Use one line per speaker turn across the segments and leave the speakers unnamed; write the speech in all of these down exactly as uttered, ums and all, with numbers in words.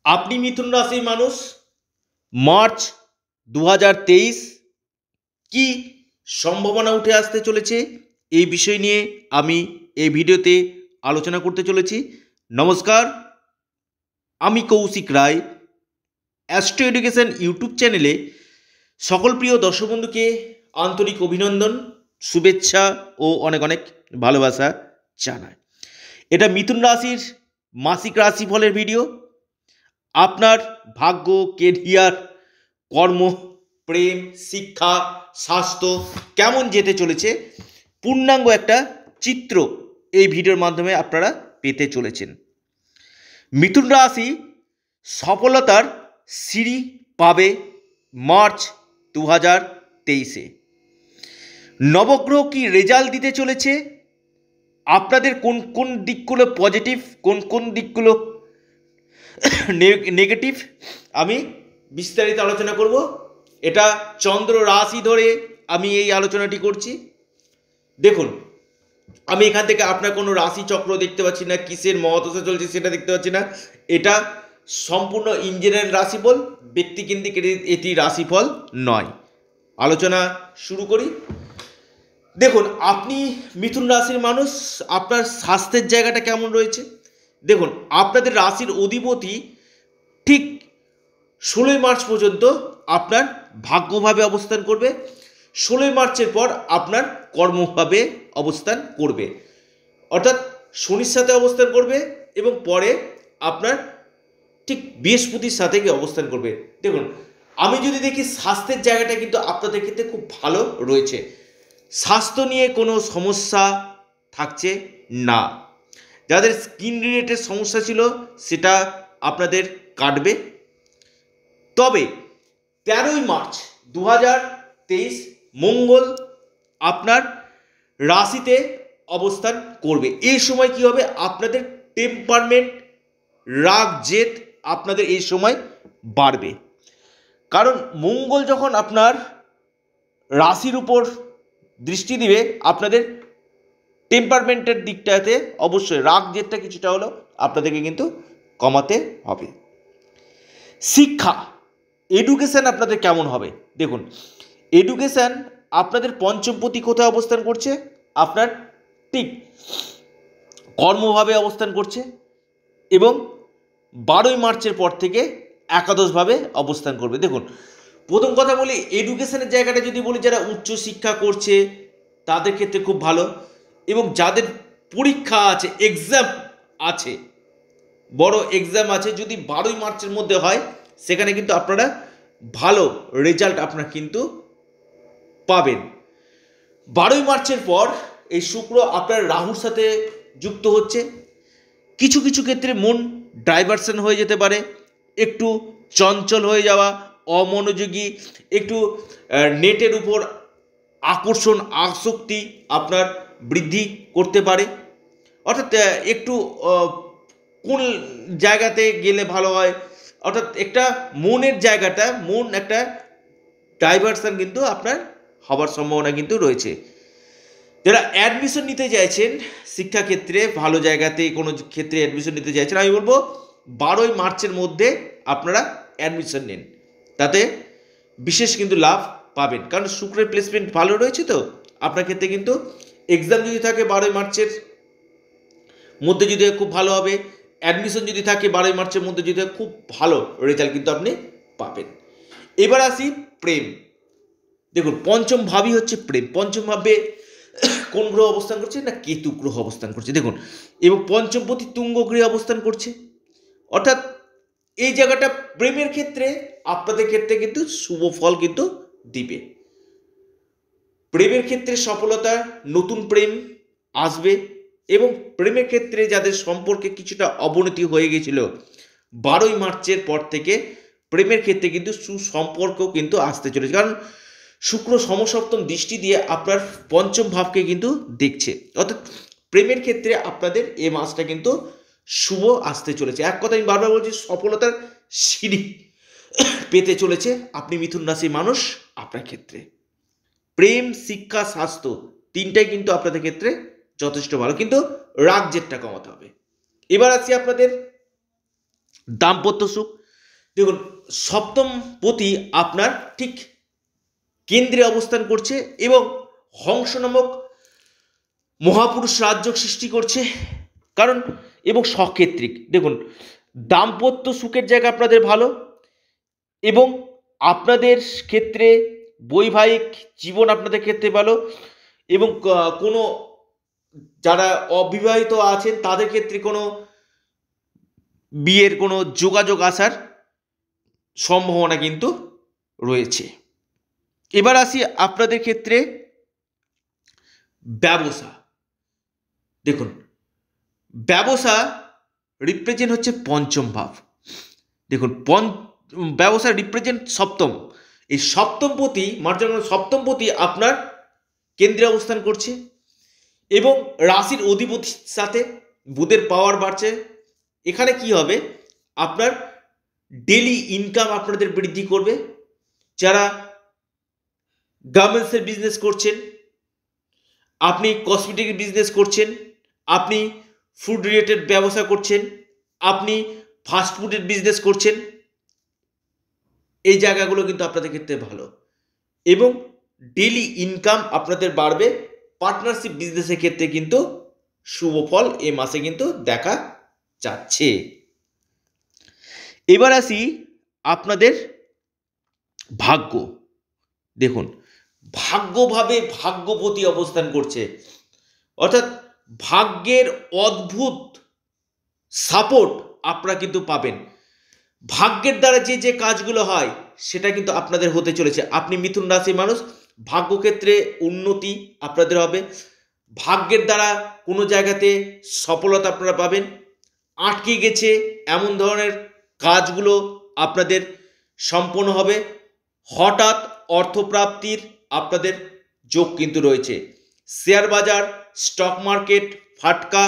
আপনি মিথুন রাশির মানুষ। মার্চ দু হাজার তেইশ কি সম্ভাবনা উঠে আসতে চলেছে এই বিষয় নিয়ে আমি এই ভিডিওতে আলোচনা করতে চলেছি। নমস্কার, আমি Kaushik Roy. Astro education YouTube চ্যানেলে সকল প্রিয় দর্শক বন্ধুকে আন্তরিক অভিনন্দন, শুভেচ্ছা ও অনেক অনেক ভালোবাসা জানাই। এটা মিথুন রাশির মাসিক রাশিফলের ভিডিও। আপনার ভাগ্য, কেরিয়ার, কর্ম, প্রেম, শিক্ষা, স্বাস্থ্য কেমন যেতে চলেছে পূর্ণাঙ্গ একটা চিত্র এই ভিডিওর মাধ্যমে আপনারা পেতে চলেছেন। মিথুন রাশি সফলতার সিঁড়ি পাবে মার্চ দু হাজার তেইশে। নবগ্রহ কি রেজাল্ট দিতে চলেছে, আপনাদের কোন কোন দিকগুলো পজিটিভ, কোন কোন দিকগুলো নেগেটিভ, আমি বিস্তারিত আলোচনা করব। এটা চন্দ্র রাশি ধরে আমি এই আলোচনাটি করছি। দেখুন, আমি এখান থেকে আপনার কোনো রাশি চক্র দেখতে পাচ্ছি না, কিসের মহাদশা চলছে সেটা দেখতে পাচ্ছি না। এটা সম্পূর্ণ ইঞ্জিনিয়ার রাশিফল, ব্যক্তিকেন্দ্রিক এটি রাশিফল নয়। আলোচনা শুরু করি। দেখুন, আপনি মিথুন রাশির মানুষ, আপনার স্বাস্থ্যের জায়গাটা কেমন রয়েছে। দেখুন, আপনাদের রাশির অধিপতি ঠিক ষোলোই মার্চ পর্যন্ত আপনার ভাগ্যভাবে অবস্থান করবে। ষোলোই মার্চের পর আপনার কর্মভাবে অবস্থান করবে, অর্থাৎ শনির সাথে অবস্থান করবে এবং পরে আপনার ঠিক বৃহস্পতির সাথে গিয়ে অবস্থান করবে। দেখুন, আমি যদি দেখি স্বাস্থ্যের জায়গাটা কিন্তু আপনাদের ক্ষেত্রে খুব ভালো রয়েছে। স্বাস্থ্য নিয়ে কোনো সমস্যা থাকছে না। যাদের স্কিন রিলেটেড সমস্যা ছিল সেটা আপনাদের কাটবে। তবে তেরোই মার্চ দু হাজার তেইশ মঙ্গল আপনার রাশিতে অবস্থান করবে। এই সময় কি হবে, আপনাদের টেম্পারমেন্ট, রাগ, জেদ আপনাদের এই সময় বাড়বে। কারণ মঙ্গল যখন আপনার রাশির উপর দৃষ্টি দিবে, আপনাদের টেম্পারমেন্টের দিকটাতে অবশ্যই রাগ জেদটা কিছুটা হলেও আপনাদেরকে কিন্তু কমাতে হবে। শিক্ষা, এডুকেশান আপনাদের কেমন হবে। দেখুন, এডুকেশান আপনাদের পঞ্চমপতি কোথায় অবস্থান করছে, আপনার ঠিক কর্মভাবে অবস্থান করছে এবং বারোই মার্চের পর থেকে একাদশভাবে অবস্থান করবে। দেখুন, প্রথম কথা বলি, এডুকেশনের জায়গাটা যদি বলি, যারা উচ্চশিক্ষা করছে তাদের ক্ষেত্রে খুব ভালো, এবং যাদের পরীক্ষা আছে, এক্সাম আছে, বড় এক্সাম আছে, যদি বারোই মার্চের মধ্যে হয় সেখানে কিন্তু আপনারা ভালো রেজাল্ট আপনারা কিন্তু পাবেন। বারোই মার্চের পর এই শুক্র আপনার রাহুর সাথে যুক্ত হচ্ছে। কিছু কিছু ক্ষেত্রে মন ডাইভারশন হয়ে যেতে পারে, একটু চঞ্চল হয়ে যাওয়া, অমনোযোগী, একটু নেটের উপর আকর্ষণ, আসক্তি আপনার বৃদ্ধি করতে পারে। অর্থাৎ একটু কোন জায়গাতে গেলে ভালো হয়, অর্থাৎ একটা মনের জায়গাটা, মন একটা ডাইভারশন কিন্তু আপনার হবার সম্ভাবনা কিন্তু রয়েছে। যারা অ্যাডমিশন নিতে চাইছেন শিক্ষাক্ষেত্রে, ভালো জায়গাতে কোনো ক্ষেত্রে অ্যাডমিশন নিতে চাইছেন, আমি বলবো বারোই মার্চের মধ্যে আপনারা অ্যাডমিশন নিন, তাতে বিশেষ কিন্তু লাভ পাবেন। কারণ শুক্রের প্লেসমেন্ট ভালো রয়েছে, তো আপনার ক্ষেত্রে কিন্তু এক্সাম যদি থাকে বারোই মার্চের মধ্যে যদি খুব ভালো হবে, অ্যাডমিশন যদি থাকে বারোই মার্চের মধ্যে যদি খুব ভালো রেজাল্ট কিন্তু আপনি পাবেন। এবার আসি প্রেম। দেখুন, পঞ্চম ভাবই হচ্ছে প্রেম। পঞ্চম ভাবে কোন গ্রহ অবস্থান করছে না, কেতু গ্রহ অবস্থান করছে। দেখুন, এবং পঞ্চমপতি তুঙ্গ গ্রহে অবস্থান করছে, অর্থাৎ এই জায়গাটা প্রেমের ক্ষেত্রে আপনাদের ক্ষেত্রে কিন্তু শুভ ফল কিন্তু দিবে। প্রেমের ক্ষেত্রে সফলতা, নতুন প্রেম আসবে, এবং প্রেমের ক্ষেত্রে যাদের সম্পর্কে কিছুটা অবনতি হয়ে গেছিল, বারোই মার্চের পর থেকে প্রেমের ক্ষেত্রে কিন্তু সুসম্পর্ক কিন্তু আসতে চলেছে। কারণ শুক্র সমসপ্তম দৃষ্টি দিয়ে আপনার পঞ্চম ভাবকে কিন্তু দেখছে, অর্থাৎ প্রেমের ক্ষেত্রে আপনাদের এ মাসটা কিন্তু শুভ আসতে চলেছে। এক কথা আমি বারবার বলছি, সফলতার সিঁড়ি পেতে চলেছে আপনি মিথুন রাশির মানুষ। আপনার ক্ষেত্রে প্রেম, শিক্ষা, স্বাস্থ্য তিনটাই কিন্তু আপনাদের ক্ষেত্রে যথেষ্ট ভালো, কিন্তু রাগ জেদটা কমাতে হবে। এবার আসছি আপনাদের দাম্পত্য সুখ। দেখুন সপ্তমপতি আপনার ঠিক কেন্দ্রে অবস্থান করছে এবং হংস নামক মহাপুরুষ রাজযোগ সৃষ্টি করছে, কারণ এবং সক্ষেত্রিক। দেখুন দাম্পত্য সুখের জায়গা আপনাদের ভালো এবং আপনাদের ক্ষেত্রে বৈবাহিক জীবন আপনাদের ক্ষেত্রে ভালো এবং কোনো যারা অবিবাহিত আছেন তাদের ক্ষেত্রে কোনো বিয়ের কোনো যোগাযোগ আসার সম্ভাবনা কিন্তু রয়েছে। এবার আসি আপনাদের ক্ষেত্রে ব্যবসা। দেখুন ব্যবসা রিপ্রেজেন্ট হচ্ছে পঞ্চম ভাব। দেখুন পঞ্চ ব্যবসা রিপ্রেজেন্ট সপ্তম, এই সপ্তমপতি মার্জন সপ্তমপতি আপনার কেন্দ্রে অবস্থান করছে এবং রাশির অধিপতির সাথে বুধের পাওয়ার বাড়ছে। এখানে কি হবে, আপনার ডেলি ইনকাম আপনাদের বৃদ্ধি করবে। যারা গার্মেন্টসের বিজনেস করছেন, আপনি কসমেটিক বিজনেস করছেন, আপনি ফুড রিলেটেড ব্যবসা করছেন, আপনি ফাস্টফুডের বিজনেস করছেন, এই জায়গাগুলো কিন্তু আপনাদের ক্ষেত্রে ভালো এবং ডেলি ইনকাম আপনাদের বাড়বে। পার্টনারশিপ বিজনেসের ক্ষেত্রে কিন্তু শুভ ফল এই মাসে কিন্তু দেখা যাচ্ছে। এবার আসি আপনাদের ভাগ্য। দেখুন ভাগ্যভাবে ভাগ্যপতি অবস্থান করছে, অর্থাৎ ভাগ্যের অদ্ভুত সাপোর্ট আপনারা কিন্তু পাবেন। ভাগ্যের দ্বারা যে যে কাজগুলো হয় সেটা কিন্তু আপনাদের হতে চলেছে। আপনি মিথুন রাশির মানুষ, ভাগ্যক্ষেত্রে উন্নতি আপনাদের হবে, ভাগ্যের দ্বারা কোনো জায়গাতে সফলতা আপনারা পাবেন। আটকে গেছে এমন ধরনের কাজগুলো আপনাদের সম্পন্ন হবে। হঠাৎ অর্থপ্রাপ্তির আপনাদের যোগ কিন্তু রয়েছে। শেয়ার বাজার, স্টক মার্কেট, ফাটকা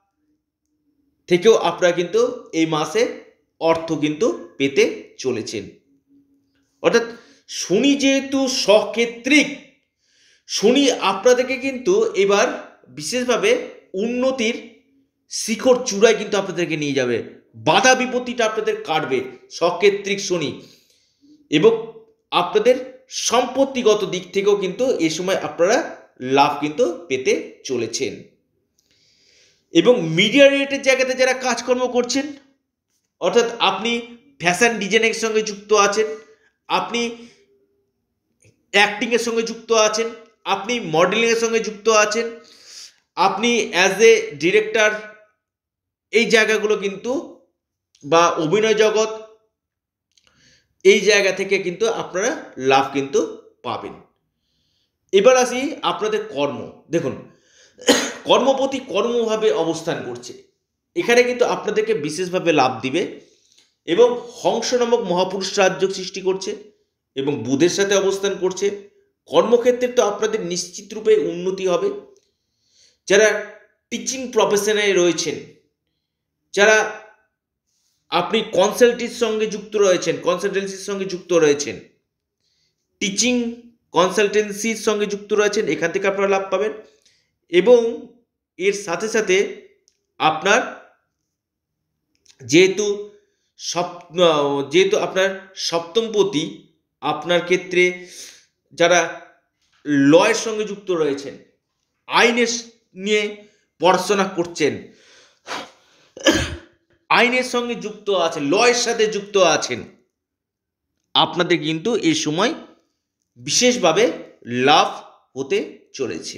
থেকেও আপনারা কিন্তু এই মাসে অর্থ কিন্তু পেতে চলেছেন। অর্থাৎ শনি যেহেতু সক্ষেত্রিক, শনি আপনাদেরকে কিন্তু এবার বিশেষভাবে উন্নতির শিখর চূড়ায় কিন্তু আপনাদেরকে নিয়ে যাবে। বাধা বিপত্তিটা আপনাদের কাটবে সক্ষেত্রিক শনি, এবং আপনাদের সম্পত্তিগত দিক থেকেও কিন্তু এই সময় আপনারা লাভ কিন্তু পেতে চলেছেন। এবং মিডিয়া রিলেটেড জায়গাতে যারা কাজকর্ম করছেন, অর্থাৎ আপনি ফ্যাশন ডিজাইনের সঙ্গে যুক্ত আছেন, আপনি অ্যাক্টিংয়ের সঙ্গে যুক্ত আছেন, আপনি মডেলিংয়ের সঙ্গে যুক্ত আছেন, আপনি অ্যাজ এ ডিরেক্টর, এই জায়গাগুলো কিন্তু বা অভিনয় জগৎ, এই জায়গা থেকে কিন্তু আপনারা লাভ কিন্তু পাবেন। এবার আসি আপনাদের কর্ম। দেখুন কর্মপতি কর্মভাবে অবস্থান করছে, এখানে কিন্তু আপনাদেরকে বিশেষভাবে লাভ দিবে এবং হংস নামক মহাপুরুষ রাজযোগ সৃষ্টি করছে এবং বুধের সাথে অবস্থান করছে। কর্মক্ষেত্রে তো আপনাদের নিশ্চিত রূপে উন্নতি হবে। যারা টিচিং প্রফেশনে রয়েছেন, যারা আপনি কনসালটেন্সির সঙ্গে যুক্ত রয়েছেন কনসালটেন্সির সঙ্গে যুক্ত রয়েছেন টিচিং কনসালটেন্সির সঙ্গে যুক্ত রয়েছেন, এখান থেকে আপনারা লাভ পাবেন। এবং এর সাথে সাথে আপনার যেহেতু সপ যেহেতু আপনার সপ্তমপতি আপনার ক্ষেত্রে যারা লয়ের সঙ্গে যুক্ত রয়েছেন, আইনের নিয়ে পড়াশোনা করছেন, আইনের সঙ্গে যুক্ত আছেন, লয়ের সাথে যুক্ত আছেন, আপনাদের কিন্তু এই সময় বিশেষভাবে লাভ হতে চলেছে।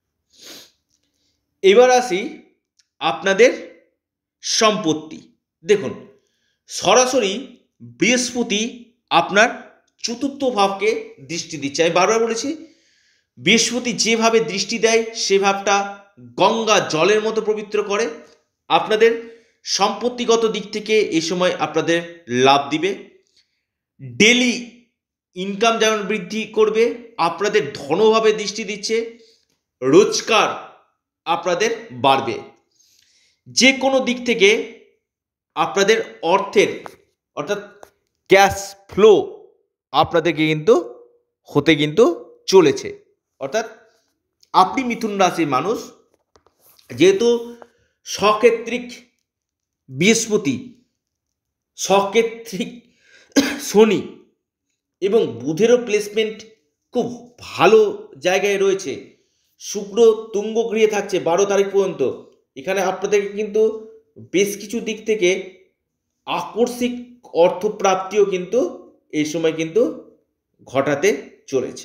এবার আসি আপনাদের সম্পত্তি। দেখুন সরাসরি বৃহস্পতি আপনার চতুর্থ ভাবকে দৃষ্টি দিচ্ছে। আমি বারবার বলেছি বৃহস্পতি যেভাবে দৃষ্টি দেয় সে ভাবটা গঙ্গা জলের মতো পবিত্র করে। আপনাদের সম্পত্তিগত দিক থেকে এই সময় আপনাদের লাভ দিবে। ডেলি ইনকাম যেমন বৃদ্ধি করবে, আপনাদের ধনভাবে দৃষ্টি দিচ্ছে, রোজগার আপনাদের বাড়বে। যে কোনো দিক থেকে আপনাদের অর্থের অর্থাৎ ক্যাশ ফ্লো আপনাদেরকে কিন্তু হতে কিন্তু চলেছে। অর্থাৎ আপনি মিথুন রাশির মানুষ, যেহেতু সক্ষেত্রিক বৃহস্পতি সক্ষেত্রিক শনি এবং বুধেরও প্লেসমেন্ট খুব ভালো জায়গায় রয়েছে। শুক্র তুঙ্গ গৃহে থাকছে বারো তারিখ পর্যন্ত। এখানে আপনাদেরকে কিন্তু বেশ কিছু দিক থেকে আকস্মিক অর্থপ্রাপ্তিও কিন্তু এই সময় কিন্তু ঘটাতে চলেছে।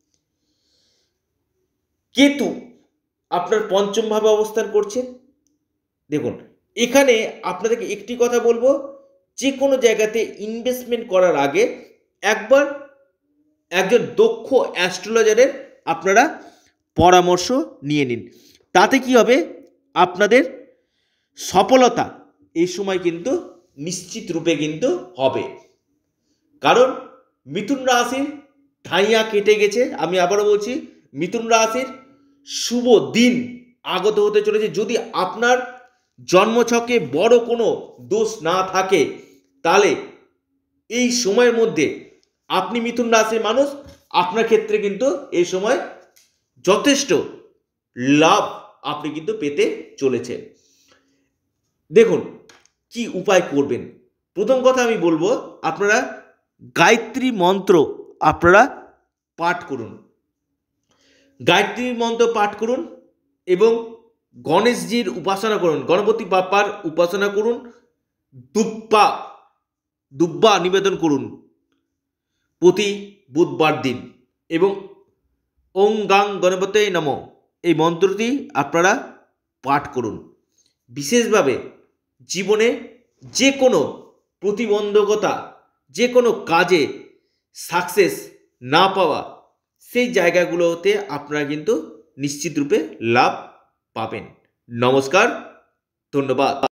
কেতু আপনার পঞ্চম ভাবে অবস্থান করছে। দেখুন, এখানে আপনাদেরকে একটি কথা বলবো, যে কোনো জায়গাতে ইনভেস্টমেন্ট করার আগে একবার একজন দক্ষ অ্যাস্ট্রোলজারের আপনারা পরামর্শ নিয়ে নিন। তাতে কি হবে, আপনাদের সফলতা এই সময় কিন্তু নিশ্চিত রূপে কিন্তু হবে। কারণ মিথুন রাশির ঠাইয়া কেটে গেছে। আমি আবারও বলছি, মিথুন রাশির শুভ দিন আগত হতে চলেছে। যদি আপনার জন্মছকে বড় কোনো দোষ না থাকে, তাহলে এই সময়ের মধ্যে আপনি মিথুন রাশির মানুষ, আপনার ক্ষেত্রে কিন্তু এই সময় যথেষ্ট লাভ আপনি কিন্তু পেতে চলেছেন। দেখুন কি উপায় করবেন। প্রথম কথা আমি বলবো, আপনারা গায়ত্রী মন্ত্র আপনারা পাঠ করুন। গায়ত্রী মন্ত্র পাঠ করুন এবং গণেশজির উপাসনা করুন, গণপতি বাপ্পার উপাসনা করুন, দুব্বা দুব্বা নিবেদন করুন প্রতি বুধবার দিন এবং ওং গাং গণপতে নমঃ এই মন্ত্রটি আপনারা পাঠ করুন। বিশেষভাবে জীবনে যে কোনো প্রতিবন্ধকতা, যে কোনো কাজে সাকসেস না পাওয়া, সেই জায়গাগুলোতে আপনারা কিন্তু নিশ্চিত রূপে লাভ পাবেন। নমস্কার, ধন্যবাদ।